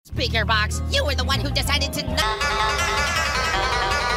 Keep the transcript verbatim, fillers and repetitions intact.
Speaker box, you were the one who decided to not.